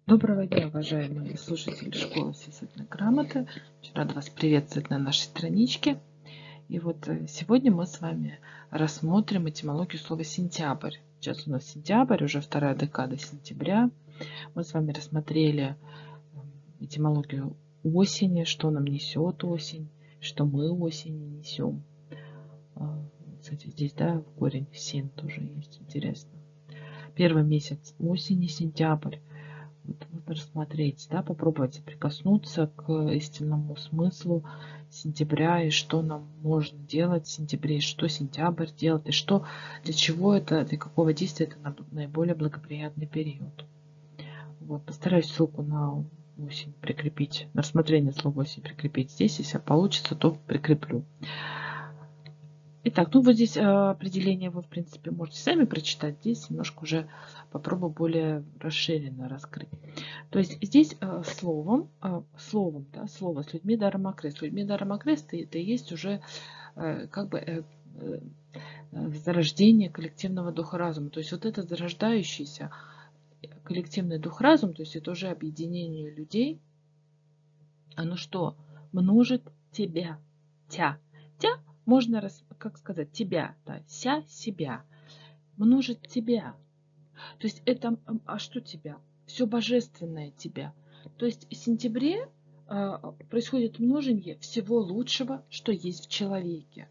Доброго дня, уважаемые слушатели школы всесвятной грамоты. Очень рада вас приветствовать на нашей страничке. И вот сегодня мы с вами рассмотрим этимологию слова «сентябрь». Сейчас у нас сентябрь, уже вторая декада сентября. Мы с вами рассмотрели этимологию осени, что нам несет осень, что мы осенью несем. Кстати, здесь, да, корень син тоже есть, интересно. Первый месяц осени, сентябрь. Вот можно рассмотреть, да, попробовать прикоснуться к истинному смыслу сентября и что нам можно делать в сентябре, и что сентябрь делает, и что, для чего это, для какого действия это наиболее благоприятный период. Вот, постараюсь ссылку на осень прикрепить, на рассмотрение слова осень прикрепить здесь, если получится, то прикреплю. Итак, ну вот здесь определение вы, в принципе, можете сами прочитать. Здесь немножко уже попробую более расширенно раскрыть. То есть здесь словом, да, слово с людьми даром окрест. С людьми даром окрест это и есть уже как бы зарождение коллективного духа разума. То есть вот это зарождающийся коллективный дух разум, то есть это уже объединение людей, оно что? Множит тебя. Тя. Тя можно, как сказать, тебя, да, себя. Множит тебя. То есть это, а что тебя? Все божественное тебя. То есть в сентябре происходит множение всего лучшего, что есть в человеке.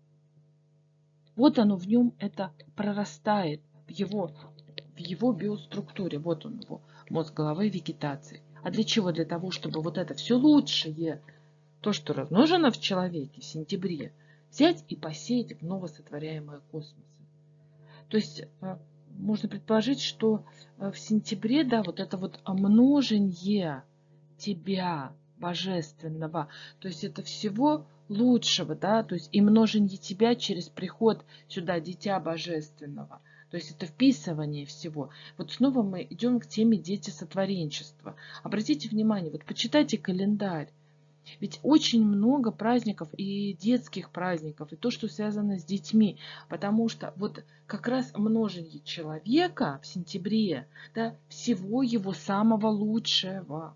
Вот оно в нем это прорастает в его биоструктуре. Вот он его, мозг, голова и вегетации. А для чего? Для того, чтобы вот это все лучшее, то, что размножено в человеке в сентябре, взять и посеять в новосотворяемые космосы. То есть можно предположить, что в сентябре, да, вот это вот множение тебя божественного, то есть это всего лучшего, да, то есть и множение тебя через приход сюда дитя божественного. То есть это вписывание всего. Вот снова мы идем к теме дети сотворенчества. Обратите внимание, вот почитайте календарь. Ведь очень много праздников и детских праздников, и то, что связано с детьми. Потому что вот как раз множение человека в сентябре, да, всего его самого лучшего.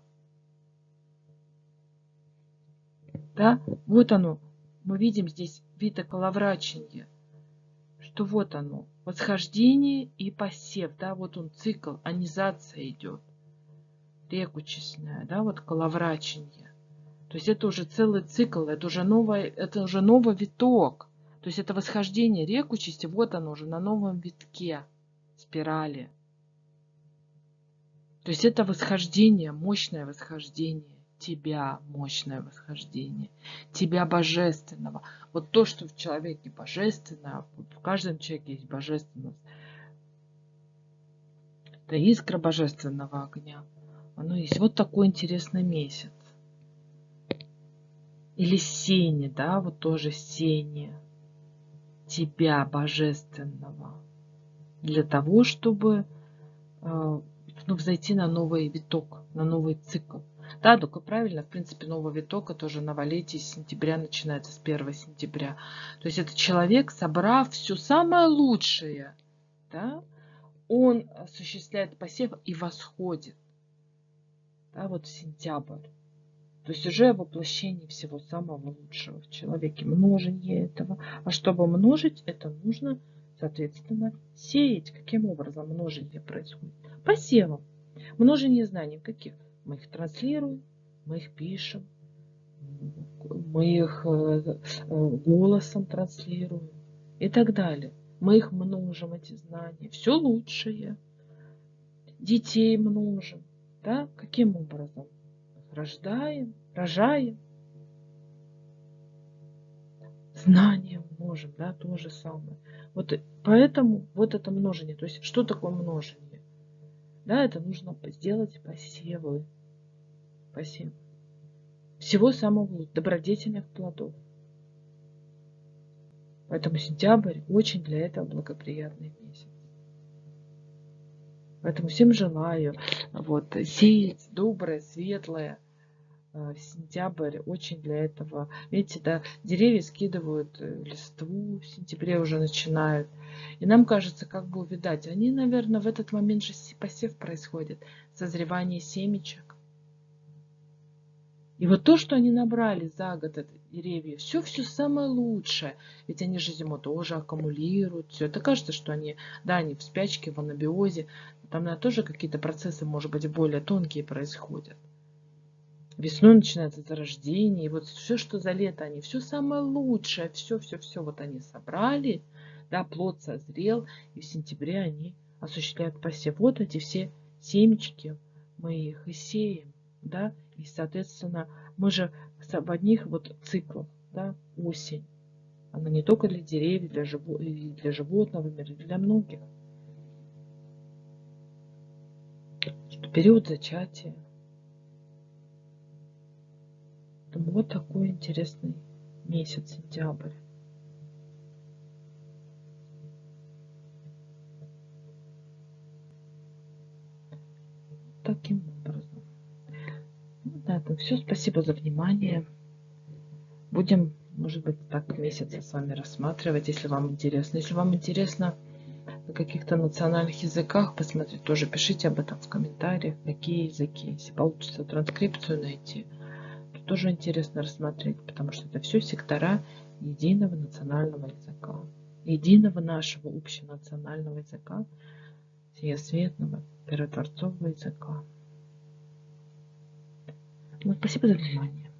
Да, вот оно. Мы видим здесь вид околоврачения, что вот оно, восхождение и посев, да, вот он цикл, анизация идет, рекучестная, да, вот коловрачение. То есть это уже целый цикл, это уже новый виток. То есть это восхождение рекучести, вот оно уже на новом витке спирали. То есть это восхождение, мощное восхождение тебя, мощное восхождение тебя божественного. Вот то, что в человеке божественное, вот в каждом человеке есть божественность. Это искра божественного огня. Оно есть. Вот такой интересный месяц. Или сени, да, вот тоже сени тебя божественного. Для того, чтобы взойти на новый виток, на новый цикл. Да, только правильно, в принципе, новый виток, это уже новолетие с сентября начинается, с 1 сентября. То есть это человек, собрав все самое лучшее, да, он осуществляет посев и восходит. Да, вот сентябрь. То есть уже воплощение всего самого лучшего в человеке, множение этого. А чтобы множить, это нужно, соответственно, сеять. Каким образом множение происходит? Посевом. Множение знаний каких? Мы их транслируем, мы их пишем, мы их голосом транслируем и так далее. Мы их множим, эти знания. Все лучшее. Детей множим. Да? Каким образом? Рождаем, рожаем. Знанием множим, да, то же самое. Вот поэтому вот это множение. То есть что такое множение? Да, это нужно сделать посевы. Посев. Всего самого лучшего, добродетельных плодов. Поэтому сентябрь очень для этого благоприятный месяц. Поэтому всем желаю вот, сеять доброе, светлое, Сентябрь очень для этого. Видите, да, деревья скидывают листву, в сентябре уже начинают. И нам кажется, как бы увидать. Они, наверное, в этот момент же посев происходит, созревание семечек. И вот то, что они набрали за год, это деревья, все самое лучшее. Ведь они же зиму тоже аккумулируют. Все это кажется, что они, да, они в спячке, в анабиозе. Там, наверное, тоже какие-то процессы, может быть, более тонкие происходят. Весной начинается зарождение. И вот все, что за лето, они все самое лучшее, все вот они собрали. Да, плод созрел. И в сентябре они осуществляют посев. Вот эти все семечки, мы их и сеем. Да, и, соответственно, мы же в одних вот циклах, да, осень. Она не только для деревьев, для животного мира, для многих. Что период зачатия. Вот такой интересный месяц, сентябрь. Таким образом. Ну, на этом все. Спасибо за внимание. Будем, может быть, так месяца с вами рассматривать, если вам интересно. Если вам интересно на каких-то национальных языках посмотреть, тоже пишите об этом в комментариях, какие языки. Если получится транскрипцию найти, то тоже интересно рассмотреть, потому что это все сектора единого национального языка. Единого нашего общенационального языка, всеосветного, первотворцового языка. Ну, спасибо за внимание.